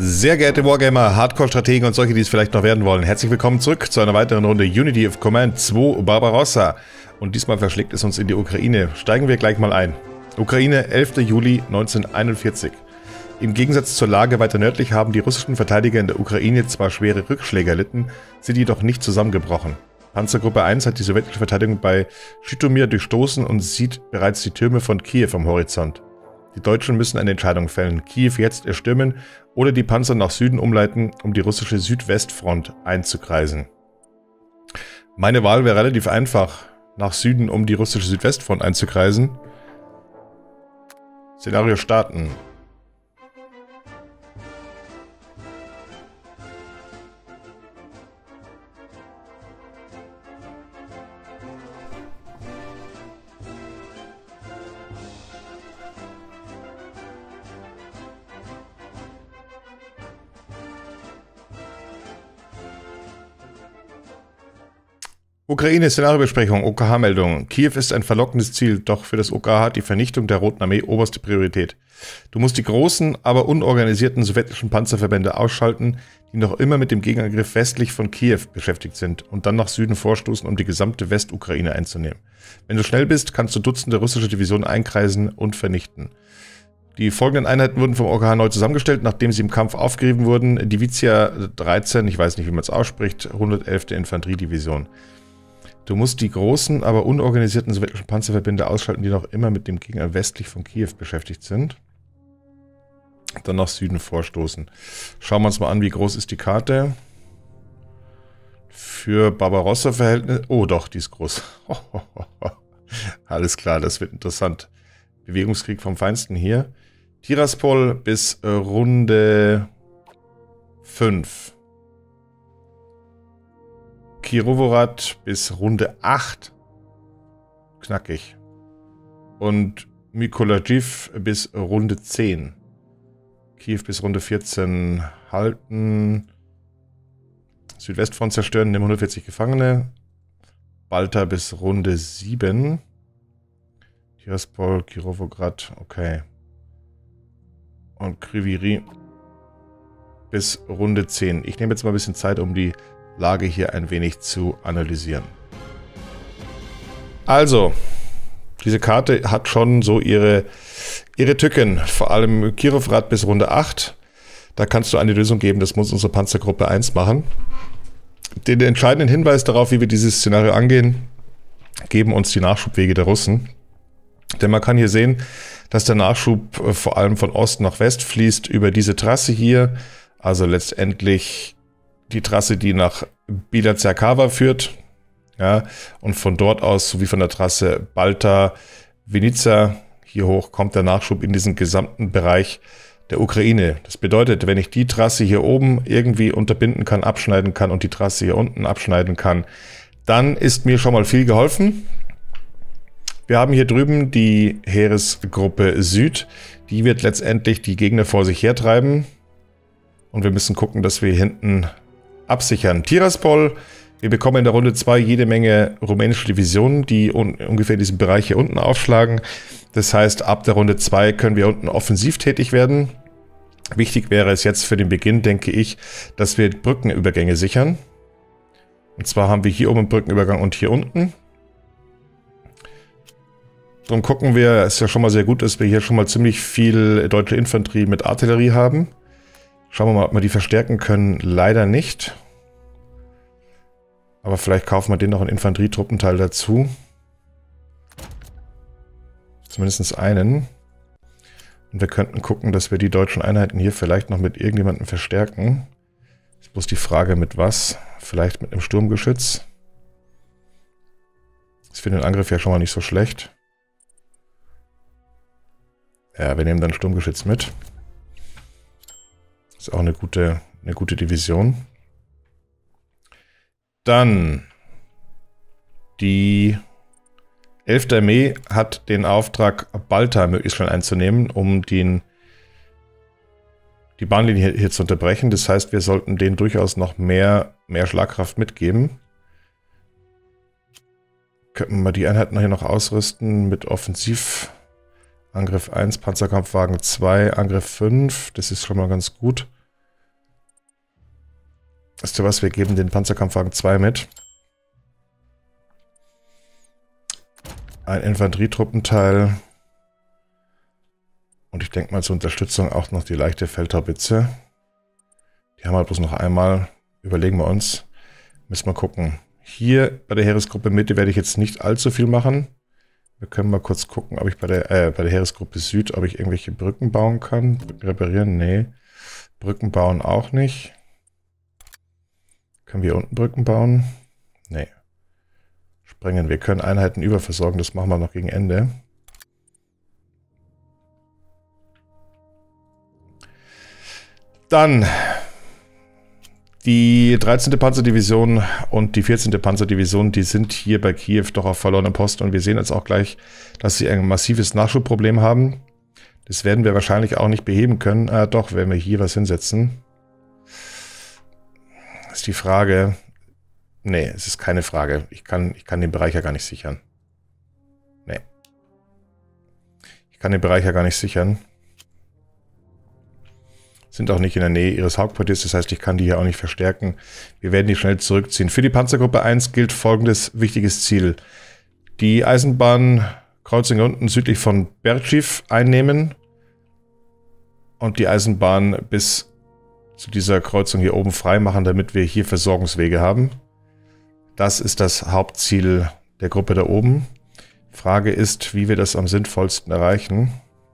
Sehr geehrte Wargamer, Hardcore-Strategen und solche, die es vielleicht noch werden wollen, herzlich willkommen zurück zu einer weiteren Runde Unity of Command 2 Barbarossa. Und diesmal verschlägt es uns in die Ukraine. Steigen wir gleich mal ein. Ukraine, 11. Juli 1941. Im Gegensatz zur Lage weiter nördlich haben die russischen Verteidiger in der Ukraine zwar schwere Rückschläge erlitten, sind jedoch nicht zusammengebrochen. Panzergruppe 1 hat die sowjetische Verteidigung bei Schitomir durchstoßen und sieht bereits die Türme von Kiew am Horizont. Die Deutschen müssen eine Entscheidung fällen, Kiew jetzt erstürmen oder die Panzer nach Süden umleiten, um die russische Südwestfront einzukreisen. Meine Wahl wäre relativ einfach, nach Süden, um die russische Südwestfront einzukreisen. Szenario starten. Ukraine-Szenariobesprechung, OKH-Meldung. Kiew ist ein verlockendes Ziel, doch für das OKH hat die Vernichtung der Roten Armee oberste Priorität. Du musst die großen, aber unorganisierten sowjetischen Panzerverbände ausschalten, die noch immer mit dem Gegenangriff westlich von Kiew beschäftigt sind und dann nach Süden vorstoßen, um die gesamte Westukraine einzunehmen. Wenn du schnell bist, kannst du Dutzende russische Divisionen einkreisen und vernichten. Die folgenden Einheiten wurden vom OKH neu zusammengestellt, nachdem sie im Kampf aufgerieben wurden. Divizia 13, ich weiß nicht, wie man es ausspricht, 111. Infanteriedivision. Du musst die großen, aber unorganisierten sowjetischen Panzerverbände ausschalten, die noch immer mit dem Gegner westlich von Kiew beschäftigt sind. Dann nach Süden vorstoßen. Schauen wir uns mal an, wie groß ist die Karte. Für Barbarossa-Verhältnisse... Oh doch, die ist groß. Alles klar, das wird interessant. Bewegungskrieg vom Feinsten hier. Tiraspol bis Runde 5. Kirovohrad bis Runde 8. Knackig. Und Mykolajiv bis Runde 10. Kiew bis Runde 14 halten. Südwestfront zerstören, nehmen 140 Gefangene. Balta bis Runde 7. Tiraspol, Kirovograd, okay. Und Kryvyi bis Runde 10. Ich nehme jetzt mal ein bisschen Zeit, um die Lage hier ein wenig zu analysieren. Also, diese Karte hat schon so ihre Tücken, vor allem Kirovrad bis Runde 8. Da kannst du eine Lösung geben, das muss unsere Panzergruppe 1 machen. Den entscheidenden Hinweis darauf, wie wir dieses Szenario angehen, geben uns die Nachschubwege der Russen. Denn man kann hier sehen, dass der Nachschub vor allem von Ost nach West fließt über diese Trasse hier, also letztendlich die Trasse, die nach Bila Zerkava führt, ja, und von dort aus, sowie von der Trasse Balta, Vinica, hier hoch kommt der Nachschub in diesen gesamten Bereich der Ukraine. Das bedeutet, wenn ich die Trasse hier oben irgendwie unterbinden kann, abschneiden kann und die Trasse hier unten abschneiden kann, dann ist mir schon mal viel geholfen. Wir haben hier drüben die Heeresgruppe Süd, die wird letztendlich die Gegner vor sich hertreiben und wir müssen gucken, dass wir hinten absichern. Tiraspol, wir bekommen in der Runde 2 jede Menge rumänische Divisionen, die ungefähr in diesem Bereich hier unten aufschlagen. Das heißt, ab der Runde 2 können wir unten offensiv tätig werden. Wichtig wäre es jetzt für den Beginn, denke ich, dass wir Brückenübergänge sichern. Und zwar haben wir hier oben einen Brückenübergang und hier unten. Darum gucken wir, es ist ja schon mal sehr gut, dass wir hier schon mal ziemlich viel deutsche Infanterie mit Artillerie haben. Schauen wir mal, ob wir die verstärken können. Leider nicht. Aber vielleicht kaufen wir den noch einen Infanterietruppenteil dazu. Zumindest einen. Und wir könnten gucken, dass wir die deutschen Einheiten hier vielleicht noch mit irgendjemandem verstärken. Ist bloß die Frage, mit was? Vielleicht mit einem Sturmgeschütz. Ist für den Angriff ja schon mal nicht so schlecht. Ja, wir nehmen dann Sturmgeschütz mit. Ist auch eine gute Division. Dann die 11. Armee hat den Auftrag, Balta möglichst schnell einzunehmen, um die Bahnlinie hier zu unterbrechen. Das heißt, wir sollten denen durchaus noch mehr Schlagkraft mitgeben. Könnten wir die Einheiten hier noch ausrüsten mit Offensiv. Angriff 1, Panzerkampfwagen 2, Angriff 5. Das ist schon mal ganz gut. Weißt du was, wir geben den Panzerkampfwagen 2 mit. Ein Infanterietruppenteil. Und ich denke mal zur Unterstützung auch noch die leichte Feldhaubitze. Die haben wir bloß noch einmal. Überlegen wir uns. Müssen wir gucken. Hier bei der Heeresgruppe Mitte werde ich jetzt nicht allzu viel machen. Wir können mal kurz gucken, ob ich bei der Heeresgruppe Süd, ob ich irgendwelche Brücken bauen kann. Reparieren? Nee. Brücken bauen auch nicht. Können wir unten Brücken bauen? Nee. Sprengen. Wir können Einheiten überversorgen. Das machen wir noch gegen Ende. Dann die 13. Panzerdivision und die 14. Panzerdivision, die sind hier bei Kiew doch auf verlorenem Posten. Und wir sehen jetzt auch gleich, dass sie ein massives Nachschubproblem haben. Das werden wir wahrscheinlich auch nicht beheben können. Doch, wenn wir hier was hinsetzen. Das ist die Frage. Nee, es ist keine Frage. Ich kann den Bereich ja gar nicht sichern. Nee. Ich kann den Bereich ja gar nicht sichern. Sind auch nicht in der Nähe ihres Hauptquartiers, das heißt, ich kann die hier auch nicht verstärken. Wir werden die schnell zurückziehen. Für die Panzergruppe 1 gilt folgendes wichtiges Ziel. Die Eisenbahnkreuzung unten südlich von Berchiv einnehmen und die Eisenbahn bis zu dieser Kreuzung hier oben frei machen, damit wir hier Versorgungswege haben. Das ist das Hauptziel der Gruppe da oben. Frage ist, wie wir das am sinnvollsten erreichen.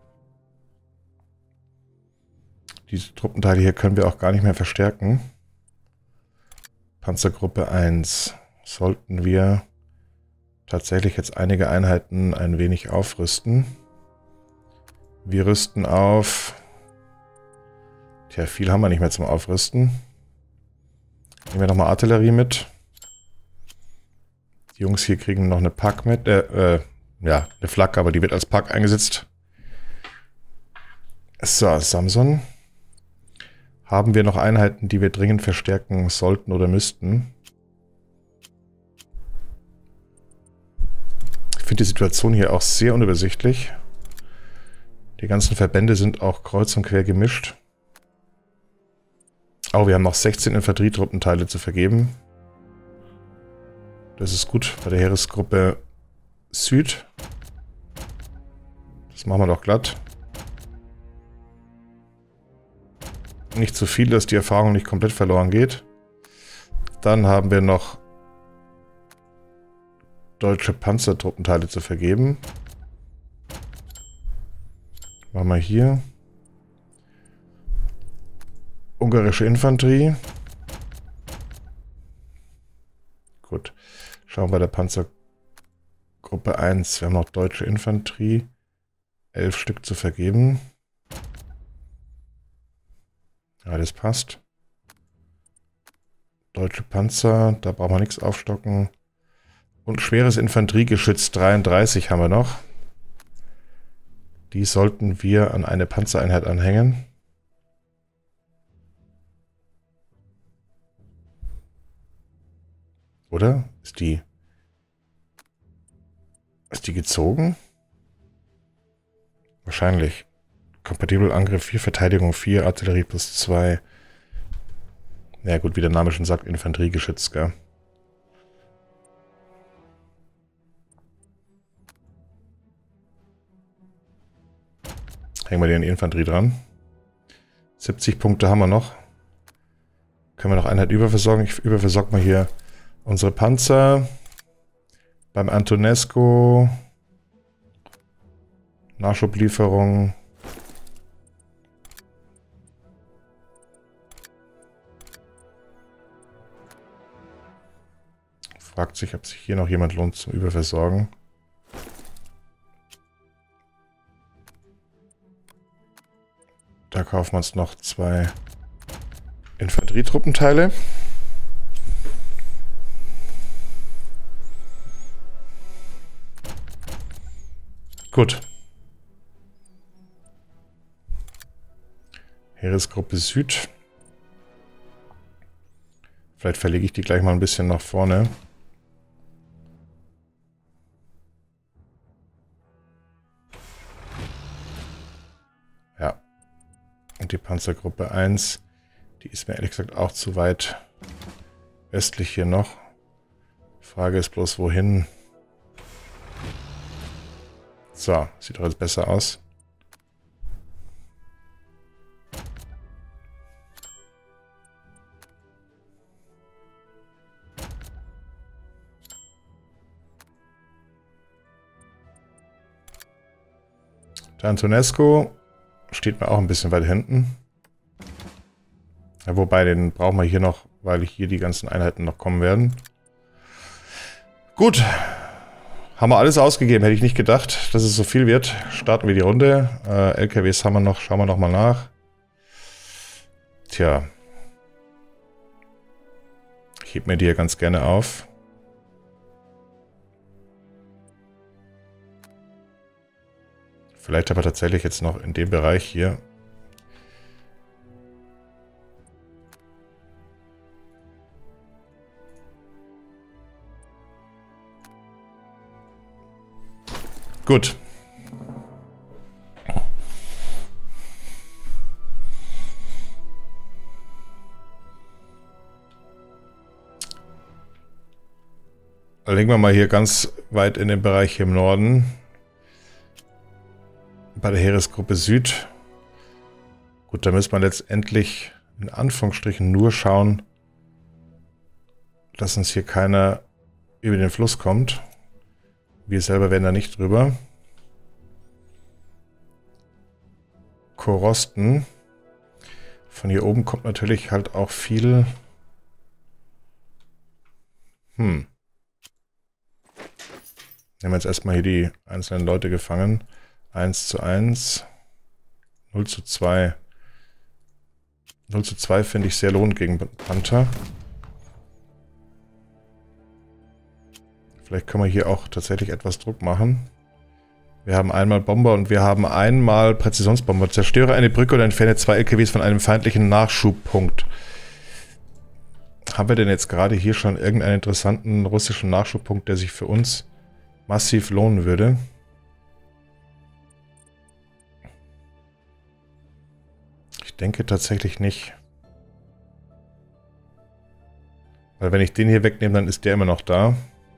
Diese Truppenteile hier können wir auch gar nicht mehr verstärken. Panzergruppe 1 sollten wir tatsächlich jetzt einige Einheiten ein wenig aufrüsten. Wir rüsten auf. Tja, viel haben wir nicht mehr zum Aufrüsten. Nehmen wir nochmal Artillerie mit. Die Jungs hier kriegen noch eine Pack mit. Ja, eine Flak, aber die wird als Pack eingesetzt. So, Samson. Haben wir noch Einheiten, die wir dringend verstärken sollten oder müssten? Ich finde die Situation hier auch sehr unübersichtlich. Die ganzen Verbände sind auch kreuz und quer gemischt. Oh, wir haben noch 16 Infanterietruppenteile zu vergeben. Das ist gut bei der Heeresgruppe Süd. Das machen wir doch glatt. Nicht zu viel, dass die Erfahrung nicht komplett verloren geht. Dann haben wir noch deutsche Panzertruppenteile zu vergeben. Machen wir hier. Ungarische Infanterie. Gut. Schauen wir bei der Panzergruppe 1. Wir haben noch deutsche Infanterie. 11 Stück zu vergeben. Ja, das passt. Deutsche Panzer, da brauchen wir nichts aufstocken. Und schweres Infanteriegeschütz 33 haben wir noch. Die sollten wir an eine Panzereinheit anhängen. Oder? Ist die gezogen? Wahrscheinlich. Kompatibel Angriff 4, Verteidigung 4, Artillerie plus 2. Ja gut, wie der Name schon sagt, Infanteriegeschütz, gell? Hängen wir die an die Infanterie dran. 70 Punkte haben wir noch. Können wir noch Einheit überversorgen? Ich überversorge mal hier unsere Panzer. Beim Antonescu. Nachschublieferung. Fragt sich, ob sich hier noch jemand lohnt zum Überversorgen. Da kaufen wir uns noch 2 Infanterietruppenteile. Gut. Heeresgruppe Süd. Vielleicht verlege ich die gleich mal ein bisschen nach vorne. Ja. Und die Panzergruppe 1, die ist mir ehrlich gesagt auch zu weit östlich hier noch. Frage ist bloß, wohin? So, sieht doch jetzt besser aus. Der Antonescu steht mir auch ein bisschen weit hinten. Ja, wobei, den brauchen wir hier noch, weil hier die ganzen Einheiten noch kommen werden. Gut. Haben wir alles ausgegeben. Hätte ich nicht gedacht, dass es so viel wird. Starten wir die Runde. LKWs haben wir noch. Schauen wir noch mal nach. Tja. Ich heb mir die hier ganz gerne auf. Vielleicht aber tatsächlich jetzt noch in dem Bereich hier. Gut. Legen wir mal hier ganz weit in den Bereich hier im Norden. Bei der Heeresgruppe Süd. Gut, da müssen wir letztendlich in Anführungsstrichen nur schauen, dass uns hier keiner über den Fluss kommt. Wir selber werden da nicht drüber. Korosten. Von hier oben kommt natürlich halt auch viel. Nehmen wir jetzt erstmal hier die einzelnen Leute gefangen. 1:1. 0:2. 0:2 finde ich sehr lohnend gegen Panther. Vielleicht können wir hier auch tatsächlich etwas Druck machen. Wir haben einmal Bomber und wir haben einmal Präzisionsbomber. Zerstöre eine Brücke oder entferne 2 LKWs von einem feindlichen Nachschubpunkt. Haben wir denn jetzt gerade hier schon irgendeinen interessanten russischen Nachschubpunkt, der sich für uns massiv lohnen würde? Ich denke tatsächlich nicht. Weil wenn ich den hier wegnehme, dann ist der immer noch da.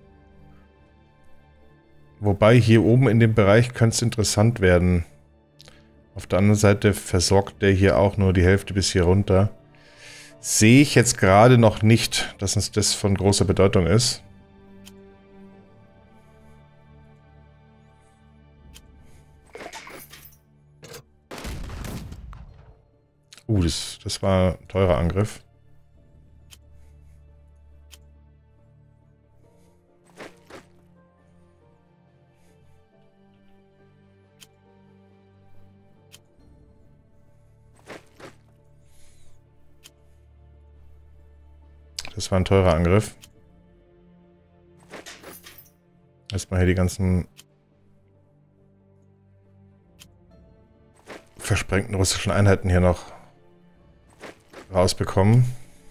Wobei hier oben in dem Bereich könnte es interessant werden. Auf der anderen Seite versorgt der hier auch nur die Hälfte bis hier runter. Sehe ich jetzt gerade noch nicht, dass uns das von großer Bedeutung ist. Das war ein teurer Angriff. Das war ein teurer Angriff. Erstmal hier die ganzen versprengten russischen Einheiten hier noch rausbekommen.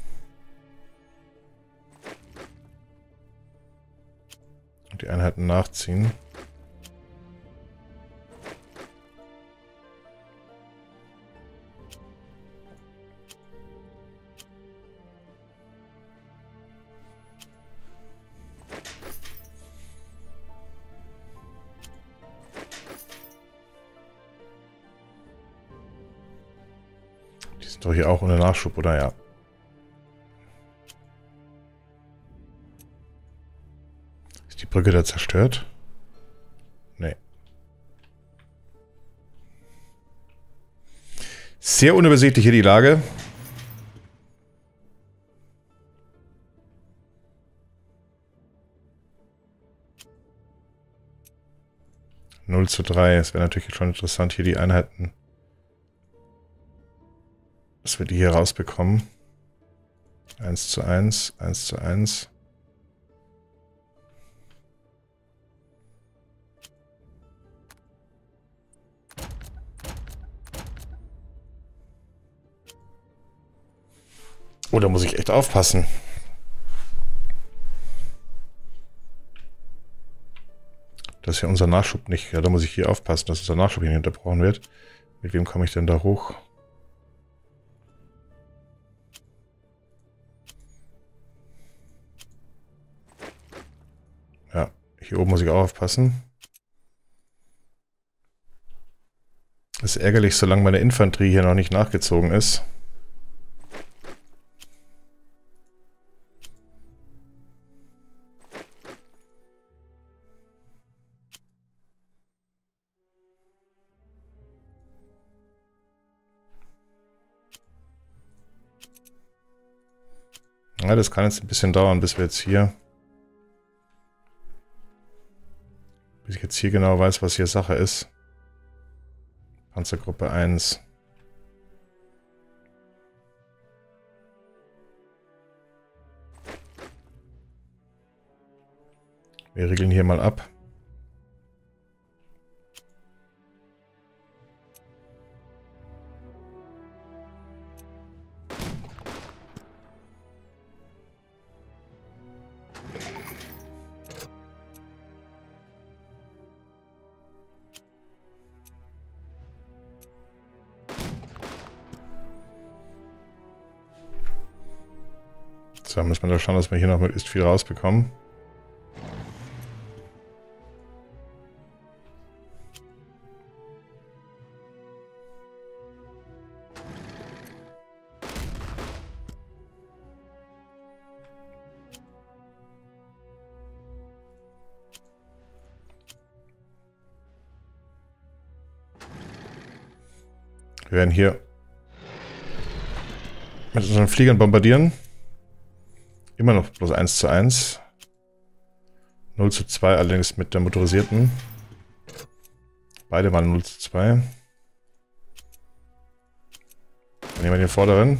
Und die Einheiten nachziehen. Doch hier auch ohne Nachschub, oder? Ja. Ist die Brücke da zerstört? Nee. Sehr unübersichtlich hier die Lage. Null zu 3. Es wäre natürlich schon interessant, hier die Einheiten, dass wir die hier rausbekommen. 1:1, 1:1. Oh, da muss ich echt aufpassen. Das ist ja unser Nachschub nicht. Ja, da muss ich hier aufpassen, dass unser Nachschub hier nicht unterbrochen wird. Mit wem komme ich denn da hoch? Hier oben muss ich auch aufpassen. Das ist ärgerlich, solange meine Infanterie hier noch nicht nachgezogen ist. Ja, das kann jetzt ein bisschen dauern, bis ich jetzt hier genau weiß, was hier Sache ist. Panzergruppe 1. Wir regeln hier mal ab. So, müssen wir da schauen, dass wir hier noch möglichst viel rausbekommen. Wir werden hier mit unseren Fliegern bombardieren. Immer noch bloß 1:1. 0:2 allerdings mit der motorisierten. Beide mal 0:2. Dann nehmen wir den vorderen.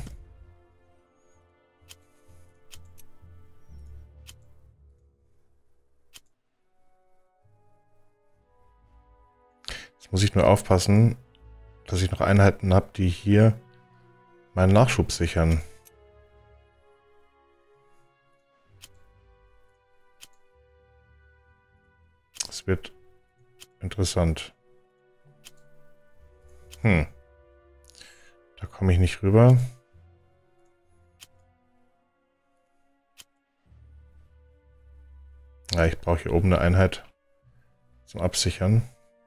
Jetzt muss ich nur aufpassen, dass ich noch Einheiten habe, die hier meinen Nachschub sichern. Das wird interessant. Da komme ich nicht rüber. Ja, ich brauche hier oben eine Einheit zum Absichern.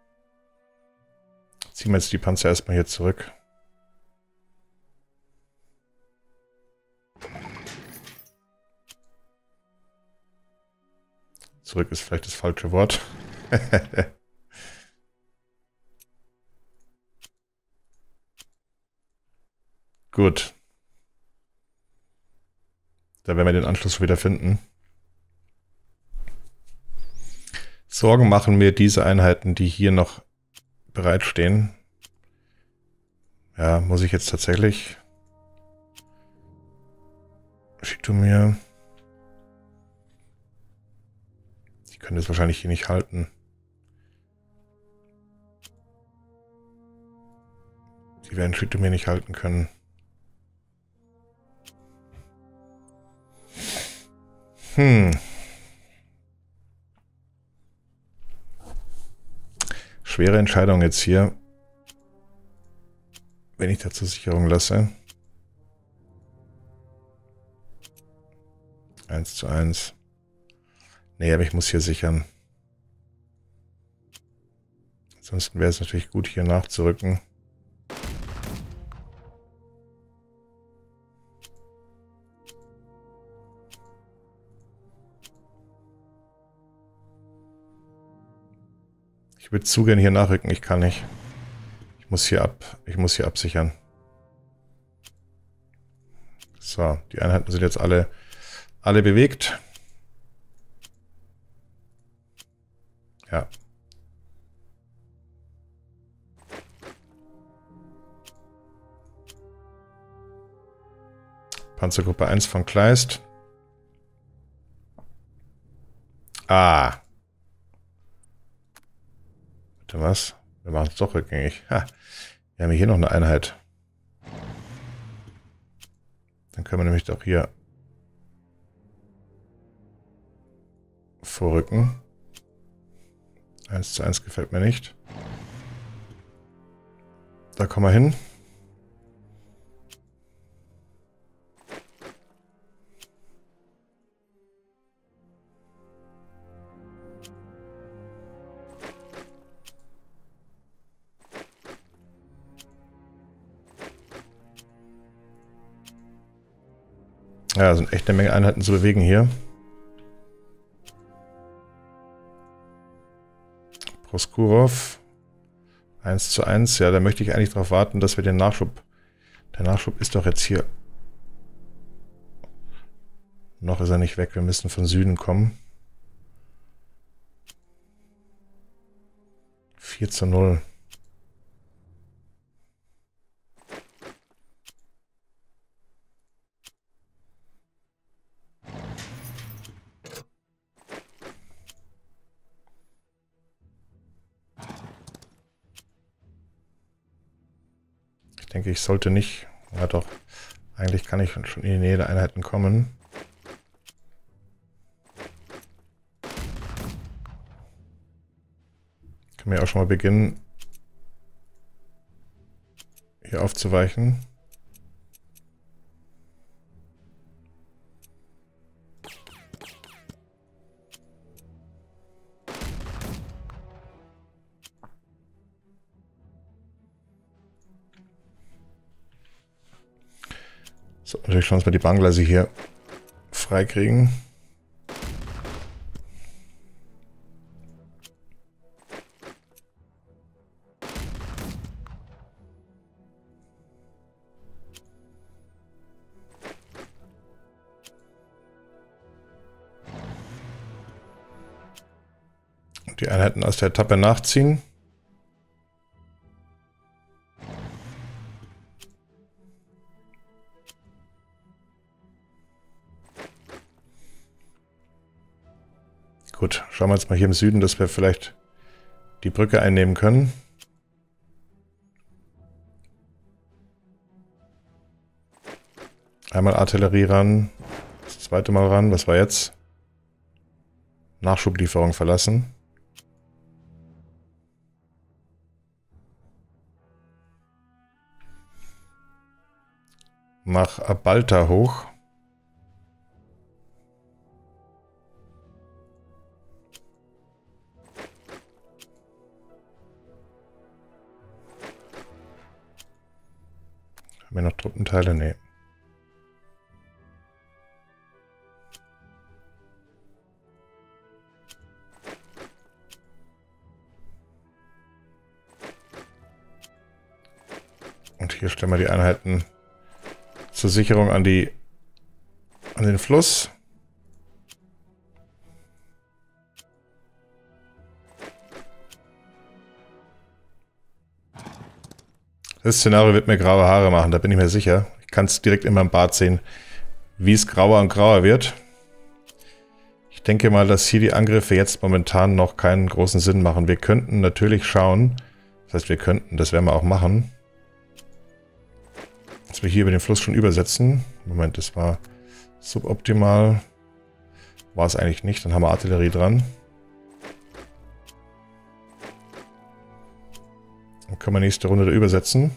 Ziehen wir jetzt die Panzer erstmal hier zurück. Zurück ist vielleicht das falsche Wort. Gut. Da werden wir den Anschluss schon wieder finden. Sorgen machen mir diese Einheiten, die hier noch bereitstehen. Ja, muss ich jetzt tatsächlich... Schick du mir... Die können das wahrscheinlich hier nicht halten. Die werden Schick du mir nicht halten können. Schwere Entscheidung jetzt hier. Wenn ich da zur Sicherung lasse. 1:1. Nee, aber ich muss hier sichern. Ansonsten wäre es natürlich gut, hier nachzurücken. Ich würde zu gerne hier nachrücken, ich kann nicht. Ich muss hier absichern. So, die Einheiten sind jetzt alle bewegt. Ja. Panzergruppe 1 von Kleist. Ah. Bitte was? Wir machen es doch rückgängig. Ha. Wir haben hier noch eine Einheit. Dann können wir nämlich doch hier vorrücken. 1:1 gefällt mir nicht. Da kommen wir hin. Ja, sind echt eine Menge Einheiten zu bewegen hier. Proskurov. 1:1. Ja, da möchte ich eigentlich darauf warten, dass wir den Nachschub... Der Nachschub ist doch jetzt hier. Noch ist er nicht weg. Wir müssen von Süden kommen. 4:0. Ich denke, ich sollte nicht... Ja doch, eigentlich kann ich schon in die Nähe der Einheiten kommen. Können wir auch schon mal beginnen, hier aufzuweichen. So, natürlich schauen wir uns mal die Bangladesch hier freikriegen. Und die Einheiten aus der Etappe nachziehen. Gut, schauen wir jetzt mal hier im Süden, dass wir vielleicht die Brücke einnehmen können. Einmal Artillerie ran, das zweite Mal ran, was war jetzt? Nachschublieferung verlassen. Mach Abalta hoch. Haben wir noch Truppenteile? Nee. Und hier stellen wir die Einheiten zur Sicherung an den Fluss. Das Szenario wird mir graue Haare machen, da bin ich mir sicher. Ich kann es direkt in meinem Bart sehen, wie es grauer und grauer wird. Ich denke mal, dass hier die Angriffe jetzt momentan noch keinen großen Sinn machen. Wir könnten natürlich schauen, das heißt wir könnten, das werden wir auch machen, dass wir hier über den Fluss schon übersetzen. Moment, das war suboptimal. War es eigentlich nicht, dann haben wir Artillerie dran. Dann können wir nächste Runde da übersetzen.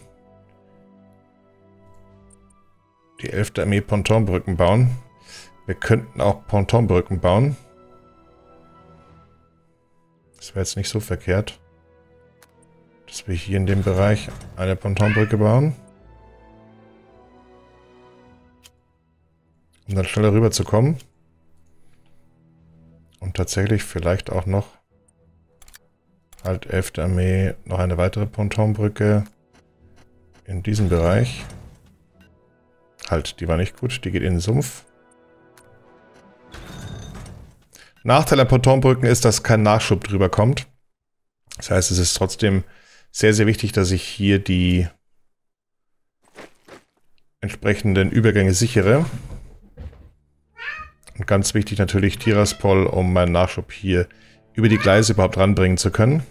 Die 11. Armee Pontonbrücken bauen. Wir könnten auch Pontonbrücken bauen. Das wäre jetzt nicht so verkehrt, dass wir hier in dem Bereich eine Pontonbrücke bauen. Um dann schneller rüber zu kommen. Und tatsächlich vielleicht auch noch halt 11. Armee noch eine weitere Pontonbrücke in diesem Bereich. Halt, die war nicht gut, die geht in den Sumpf. Nachteil an Pontonbrücken ist, dass kein Nachschub drüber kommt. Das heißt, es ist trotzdem sehr, sehr wichtig, dass ich hier die entsprechenden Übergänge sichere. Und ganz wichtig natürlich Tiraspol, um meinen Nachschub hier über die Gleise überhaupt ranbringen zu können.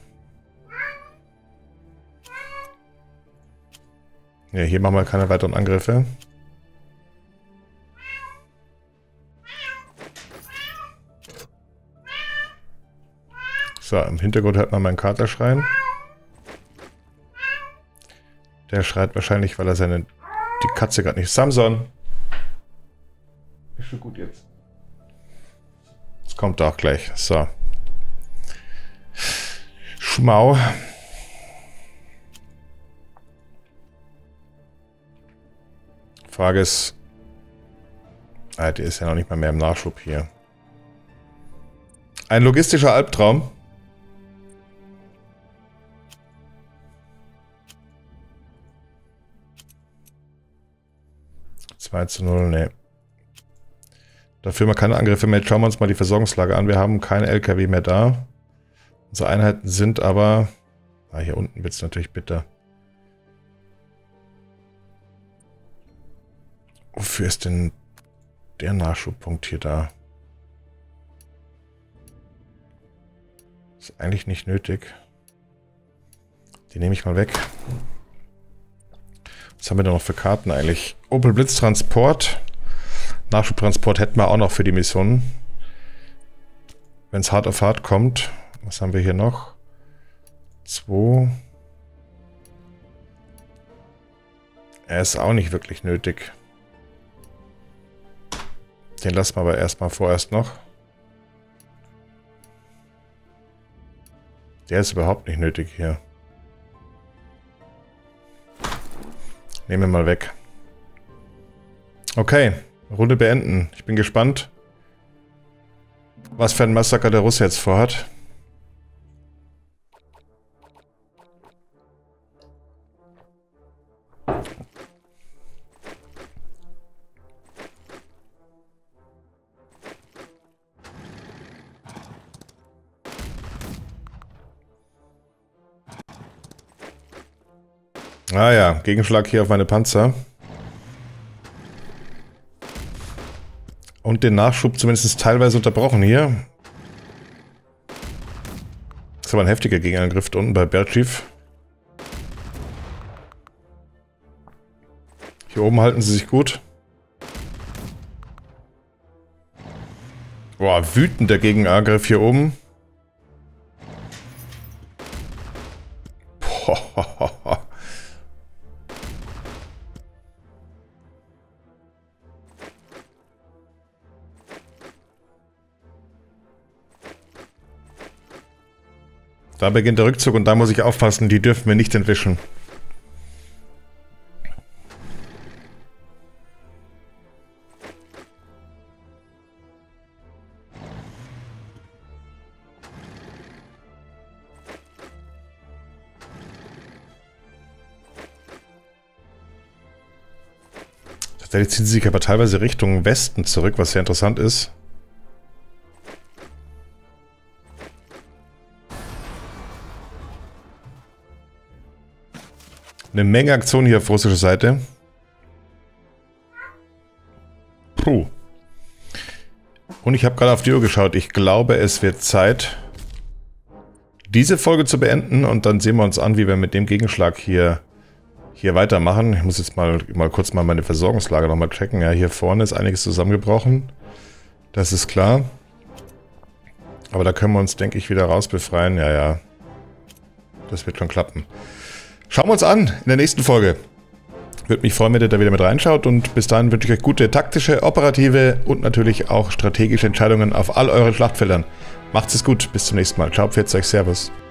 Ja, hier machen wir keine weiteren Angriffe. So, im Hintergrund hört man meinen Kater schreien. Der schreit wahrscheinlich, weil er die Katze gerade nicht... Samson! Ist schon gut jetzt. Das kommt auch gleich. So. Schmau. Frage ist, Ah, die ist ja noch nicht mal mehr im Nachschub hier. Ein logistischer Albtraum. (2:0), ne. Dafür mal keine Angriffe mehr. Jetzt schauen wir uns mal die Versorgungslage an. Wir haben keine LKW mehr da. Unsere Einheiten sind aber... Ah, hier unten wird es natürlich bitter. Wofür ist denn der Nachschubpunkt hier da? Ist eigentlich nicht nötig. Die nehme ich mal weg. Was haben wir da noch für Karten eigentlich? Opel Blitztransport. Nachschubtransport hätten wir auch noch für die Mission. Wenn es hart auf hart kommt. Was haben wir hier noch? 2. Er ist auch nicht wirklich nötig. Den lassen wir aber erstmal vorerst noch. Der ist überhaupt nicht nötig hier. Nehmen wir mal weg. Okay, Runde beenden. Ich bin gespannt, was für ein Massaker der Russe jetzt vorhat. Ah ja, Gegenschlag hier auf meine Panzer. Und den Nachschub zumindest teilweise unterbrochen hier. Das ist aber ein heftiger Gegenangriff unten bei Bertschiv. Hier oben halten sie sich gut. Boah, wütender Gegenangriff hier oben. Boah. Da beginnt der Rückzug und da muss ich aufpassen, die dürfen wir nicht entwischen. Tatsächlich ziehen sie sich aber teilweise Richtung Westen zurück, was sehr interessant ist. Eine Menge Aktion hier auf russischer Seite. Puh. Und ich habe gerade auf die Uhr geschaut. Ich glaube, es wird Zeit, diese Folge zu beenden. Und dann sehen wir uns an, wie wir mit dem Gegenschlag hier weitermachen. Ich muss jetzt mal kurz meine Versorgungslage nochmal checken. Ja, hier vorne ist einiges zusammengebrochen. Das ist klar. Aber da können wir uns, denke ich, wieder rausbefreien. Ja, ja. Das wird schon klappen. Schauen wir uns an in der nächsten Folge. Würde mich freuen, wenn ihr da wieder mit reinschaut. Und bis dahin wünsche ich euch gute taktische, operative und natürlich auch strategische Entscheidungen auf all euren Schlachtfeldern. Macht's es gut. Bis zum nächsten Mal. Ciao, pfiat euch. Servus.